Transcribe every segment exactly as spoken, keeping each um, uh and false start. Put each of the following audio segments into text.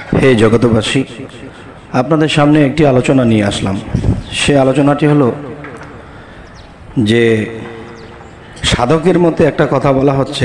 হে জগতবাসী, আপনাদের সামনে একটি আলোচনা নিয়ে আসলাম। সে আলোচনাটি হলো যে সাধকের মধ্যে একটা কথা বলা হচ্ছে,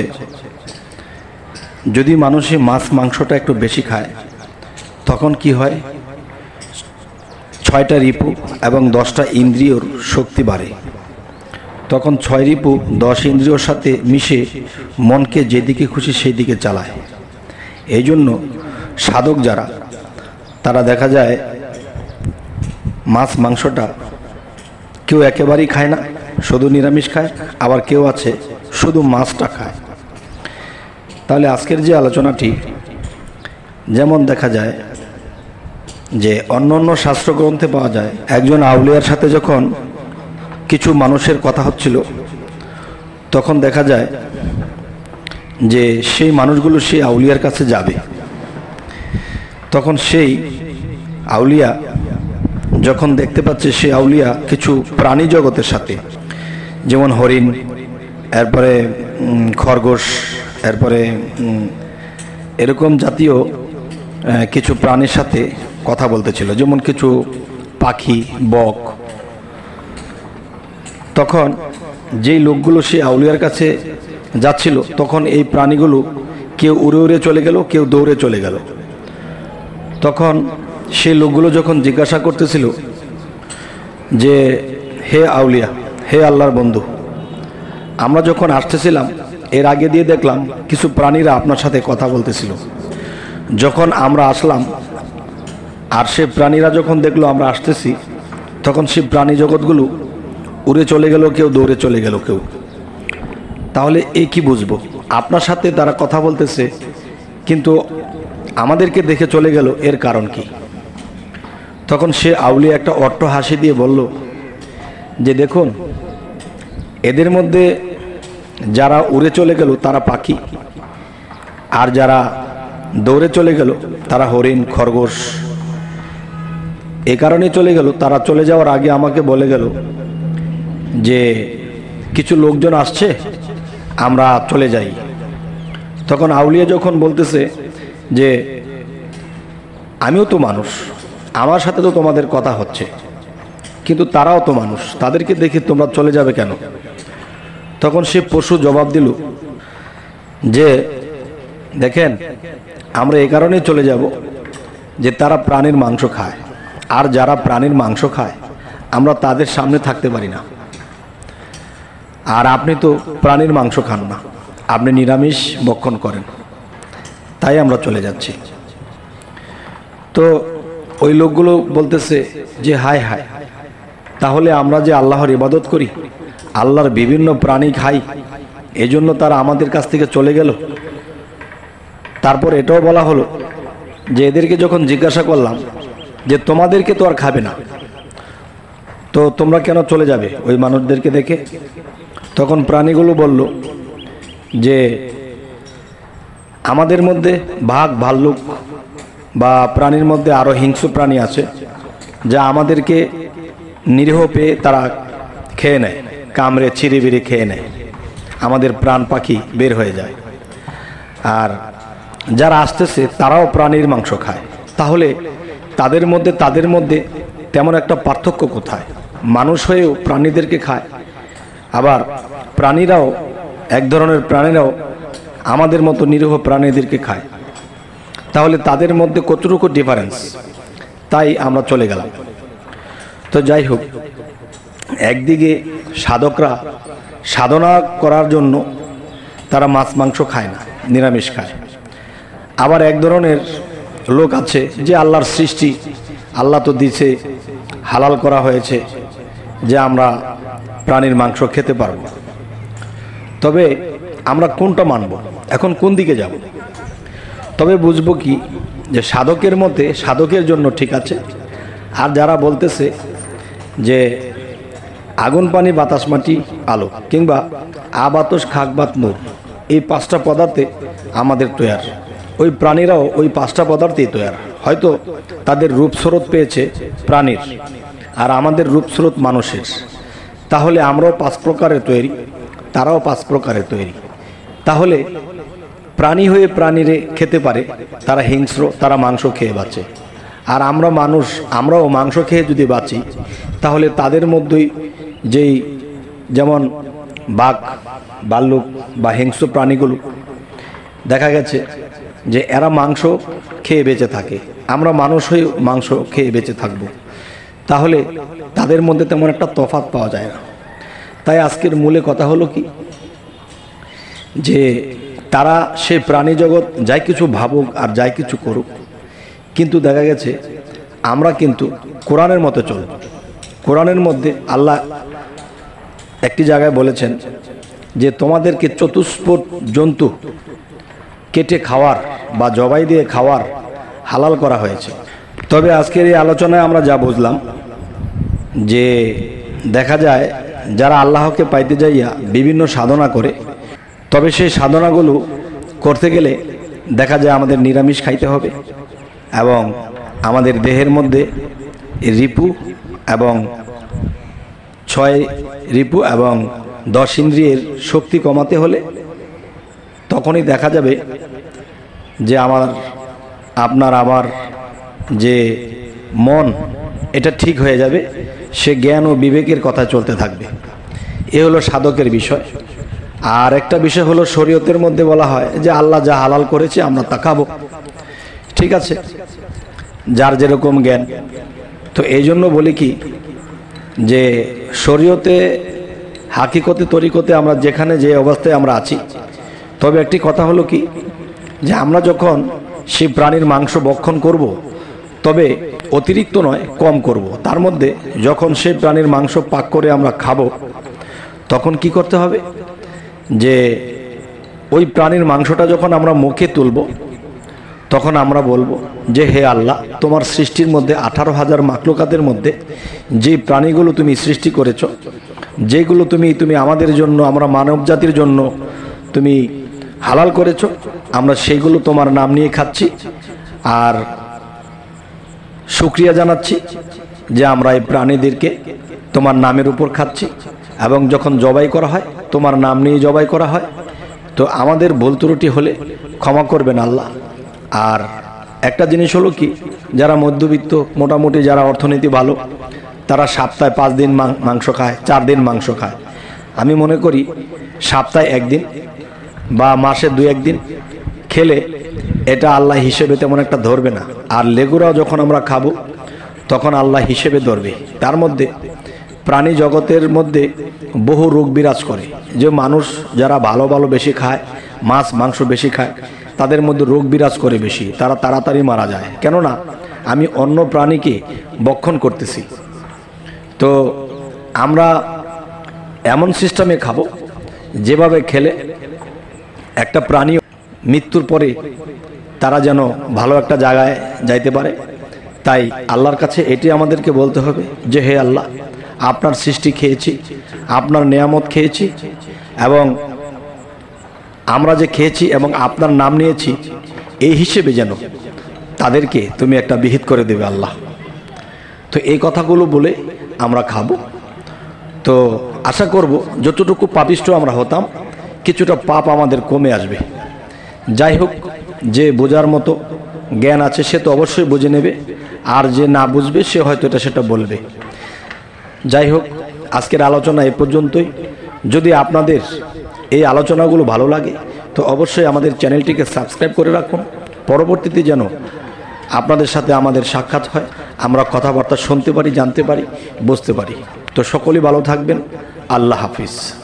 যদি মানুষে মাছ মাংসটা একটু বেশি খায় তখন কি হয়, ছয়টা রিপু এবং দশটা ইন্দ্রিয়র শক্তি বাড়ে। তখন ছয় রিপু দশ ইন্দ্রিয়র সাথে মিশে মনকে যেদিকে খুশি সেই দিকে চালায়। এই জন্য সাধক যারা, তারা দেখা যায় মাছ মাংসটা কেউ একেবারেই খায় না, শুধু নিরামিষ খায়, আবার কেউ আছে শুধু মাছটা খায়। তাহলে আজকের যে আলোচনাটি, যেমন দেখা যায় যে অন্য অন্য শাস্ত্রগ্রন্থে পাওয়া যায়, একজন আউলিয়ার সাথে যখন কিছু মানুষের কথা হচ্ছিল, তখন দেখা যায় যে সেই মানুষগুলো সেই আউলিয়ার কাছে যাবে। তখন সেই আউলিয়া যখন দেখতে পাচ্ছে সেই আউলিয়া কিছু প্রাণী জগতের সাথে, যেমন হরিণ, এরপরে খরগোশ, এরপরে এরকম জাতীয় কিছু প্রাণীর সাথে কথা বলতেছিল, যেমন কিছু পাখি, বক। তখন যেই লোকগুলো সেই আউলিয়ার কাছে যাচ্ছিল, তখন এই প্রাণীগুলো কেউ উড়ে উড়ে চলে গেল, কেউ দৌড়ে চলে গেল। তখন সেই লোকগুলো যখন জিজ্ঞাসা করতেছিল যে হে আউলিয়া, হে আল্লাহর বন্ধু, আমরা যখন আসতেছিলাম এর আগে দিয়ে দেখলাম কিছু প্রাণীরা আপনার সাথে কথা বলতেছিল। যখন আমরা আসলাম আর সে প্রাণীরা যখন দেখলো আমরা আসতেছি, তখন সেই প্রাণী জগৎগুলো উড়ে চলে গেল, কেউ দৌড়ে চলে গেল কেউ। তাহলে এই কি বুঝবো, আপনার সাথে তারা কথা বলতেছে কিন্তু আমাদেরকে দেখে চলে গেল, এর কারণ কি? তখন সে আউলিয়া একটা অট্ট হাসি দিয়ে বলল যে দেখুন, এদের মধ্যে যারা উড়ে চলে গেল তারা পাখি, আর যারা দৌড়ে চলে গেল তারা হরিণ, খরগোশ। এ কারণে চলে গেল, তারা চলে যাওয়ার আগে আমাকে বলে গেল যে কিছু লোকজন আসছে, আমরা চলে যাই। তখন আউলিয়া যখন বলতেছে যে আমিও তো মানুষ, আমার সাথে তো তোমাদের কথা হচ্ছে, কিন্তু তারাও তো মানুষ, তাদেরকে দেখে তোমরা চলে যাবে কেন? তখন সে পশু জবাব দিল যে দেখেন, আমরা এই কারণেই চলে যাব যে তারা প্রাণীর মাংস খায়, আর যারা প্রাণীর মাংস খায় আমরা তাদের সামনে থাকতে পারি না। আর আপনি তো প্রাণীর মাংস খান না, আপনি নিরামিষ ভক্ষণ করেন, তাই আমরা চলে যাচ্ছি। তো ওই লোকগুলো বলতেছে যে হায় হায়, তাহলে আমরা যে আল্লাহর ইবাদত করি, আল্লাহর বিভিন্ন প্রাণী খাই, এজন্য তারা আমাদের কাছ থেকে চলে গেল। তারপর এটাও বলা হলো যে এদেরকে যখন জিজ্ঞাসা করলাম যে তোমাদেরকে তো আর খাবে না, তো তোমরা কেন চলে যাবে ওই মানুষদেরকে দেখে? তখন প্রাণীগুলো বলল যে আমাদের মধ্যে বাঘ, ভাল্লুক বা প্রাণীর মধ্যে আরও হিংস্র প্রাণী আছে, যা আমাদেরকে নিরীহ পেয়ে তারা খেয়ে নেয়, কামড়ে ছিঁড়ে বিড়ে খেয়ে নেয়, আমাদের প্রাণ পাখি বের হয়ে যায়। আর যারা আসতেছে তারাও প্রাণীর মাংস খায়। তাহলে তাদের মধ্যে তাদের মধ্যে তেমন একটা পার্থক্য কোথায়? মানুষ হয়েও প্রাণীদেরকে খায়, আবার প্রাণীরাও, এক ধরনের প্রাণীরাও আমাদের মতো নিরীহ প্রাণীদেরকে খায়। তাহলে তাদের মধ্যে কতটুকু ডিফারেন্স? তাই আমরা চলে গেলাম। তো যাই হোক, একদিকে সাধকরা সাধনা করার জন্য তারা মাছ মাংস খায় না, নিরামিষ খায়। আবার এক ধরনের লোক আছে যে আল্লাহর সৃষ্টি, আল্লাহ তো দিছে, হালাল করা হয়েছে যে আমরা প্রাণীর মাংস খেতে পারবো। তবে আমরা কোনটা মানব, এখন কোন দিকে যাব? তবে বুঝবো কি যে সাধকের মধ্যে সাধকের জন্য ঠিক আছে, আর যারা বলতেছে যে আগুন, পানি, বাতাস, মাটি, আলো, কিংবা আ বাতাস, খাক, বাত, নূর, এই পাঁচটা পদার্থে আমাদের তৈয়ার, ওই প্রাণীরাও ওই পাঁচটা পদার্থেই তৈয়ার। হয়তো তাদের রূপস্রোত পেয়েছে প্রাণীর, আর আমাদের রূপস্রোত মানুষের। তাহলে আমরাও পাঁচ প্রকারের তৈরি, তারাও পাঁচ প্রকারের তৈরি। তাহলে প্রাণী হয়ে প্রাণীরে খেতে পারে, তারা হিংস্র, তারা মাংস খেয়ে বাঁচে। আর আমরা মানুষ, আমরাও মাংস খেয়ে যদি বাঁচি, তাহলে তাদের মধ্যেই যেই যেমন বাঘ, ভাল্লুক বা হিংস্র প্রাণীগুলো দেখা গেছে যে এরা মাংস খেয়ে বেঁচে থাকে, আমরা মানুষ হয়ে মাংস খেয়ে বেঁচে থাকব, তাহলে তাদের মধ্যে তেমন একটা তফাৎ পাওয়া যায় না। তাই আজকের মূলে কথা হলো কি, যে তারা সে প্রাণী জগৎ যাই কিছু ভাবুক আর যাই কিছু করুক, কিন্তু দেখা গেছে আমরা কিন্তু কোরআনের মতো চলব। কোরআনের মধ্যে আল্লাহ একটি জায়গায় বলেছেন যে তোমাদেরকে চতুষ্পদ জন্তু কেটে খাওয়ার বা জবাই দিয়ে খাওয়ার হালাল করা হয়েছে। তবে আজকের এই আলোচনায় আমরা যা বুঝলাম যে দেখা যায় যারা আল্লাহকে পাইতে যাইয়া বিভিন্ন সাধনা করে, তবে সেই সাধনাগুলো করতে গেলে দেখা যায় আমাদের নিরামিষ খাইতে হবে এবং আমাদের দেহের মধ্যে রিপু এবং ছয় রিপু এবং দশ ইন্দ্রিয়ের শক্তি কমাতে হলে তখনই দেখা যাবে যে আমার আপনার আমার যে মন এটা ঠিক হয়ে যাবে, সে জ্ঞান ও বিবেকের কথা চলতে থাকবে। এ হলো সাধকের বিষয়। আর একটা বিষয় হলো শরীয়তের মধ্যে বলা হয় যে আল্লাহ যা হালাল করেছে আমরা তা খাবো, ঠিক আছে, যার যেরকম জ্ঞান। তো এই জন্য বলি কি যে শরীয়তে হাকিকতে তরিকতে আমরা যেখানে যে অবস্থায় আমরা আছি, তবে একটি কথা হলো কি যে আমরা যখন সেই প্রাণীর মাংস ভক্ষণ করব, তবে অতিরিক্ত নয়, কম করব। তার মধ্যে যখন সেই প্রাণীর মাংস পাক করে আমরা খাবো, তখন কি করতে হবে যে ওই প্রাণীর মাংসটা যখন আমরা মুখে তুলব, তখন আমরা বলবো যে হে আল্লাহ, তোমার সৃষ্টির মধ্যে আঠারো হাজার মাখলুকাতের মধ্যে যে প্রাণীগুলো তুমি সৃষ্টি করেছ, যেগুলো তুমি তুমি আমাদের জন্য, আমরা মানব জাতির জন্য তুমি হালাল করেছ, আমরা সেইগুলো তোমার নাম নিয়ে খাচ্ছি আর শুকরিয়া জানাচ্ছি যে আমরা এই প্রাণীদেরকে তোমার নামের উপর খাচ্ছি, এবং যখন জবাই করা হয় তোমার নাম নিয়ে জবাই করা হয়। তো আমাদের ভুল ত্রুটি হলে ক্ষমা করবেন আল্লাহ। আর একটা জিনিস হলো কি, যারা মধ্যবিত্ত, মোটামুটি যারা অর্থনীতি ভালো, তারা সপ্তাহে পাঁচ দিন মাংস খায়, চার দিন মাংস খায়। আমি মনে করি সপ্তাহে একদিন বা মাসে দুই একদিন খেলে এটা আল্লাহ হিসেবে তেমন একটা ধরবে না। আর লেগুরাও যখন আমরা খাবো তখন আল্লাহ হিসেবে ধরবে। তার মধ্যে প্রাণী জগতের মধ্যে বহু রোগ বিরাজ করে, যে মানুষ যারা ভালো ভালো বেশি খায়, মাছ মাংস বেশি খায়, তাদের মধ্যে রোগ বিরাজ করে বেশি, তারা তাড়াতাড়ি মারা যায়। কেননা আমি অন্য প্রাণীকে ভক্ষণ করতেছি। তো আমরা এমন সিস্টেমে খাবো যেভাবে খেলে একটা প্রাণী মৃত্যুর পরে তারা যেন ভালো একটা জায়গায় যাইতে পারে। তাই আল্লাহর কাছে এটি আমাদেরকে বলতে হবে যে হে আল্লাহ, আপনার সৃষ্টি খেয়েছি, আপনার নেয়ামত খেয়েছি, এবং আমরা যে খেয়েছি এবং আপনার নাম নিয়েছি, এই হিসেবে যেন তাদেরকে তুমি একটা বিহিত করে দেবে আল্লাহ। তো এই কথাগুলো বলে আমরা খাবো। তো আশা করব যতটুকু পাপিষ্ঠ আমরা হতাম, কিছুটা পাপ আমাদের কমে আসবে। যাই হোক, যে বোঝার মতো জ্ঞান আছে সে তো অবশ্যই বুঝে নেবে, আর যে না বুঝবে সে হয়তো এটা সেটা বলবে। যাই হোক, আজকের আলোচনা এ পর্যন্তই। যদি আপনাদের এই আলোচনাগুলো ভালো লাগে তো অবশ্যই আমাদের চ্যানেলটিকে সাবস্ক্রাইব করে রাখুন। পরবর্তীতে যেন আপনাদের সাথে আমাদের সাক্ষাৎ হয়, আমরা কথাবার্তা শুনতে পারি, জানতে পারি, বুঝতে পারি। তো সকলেই ভালো থাকবেন। আল্লাহ হাফিজ।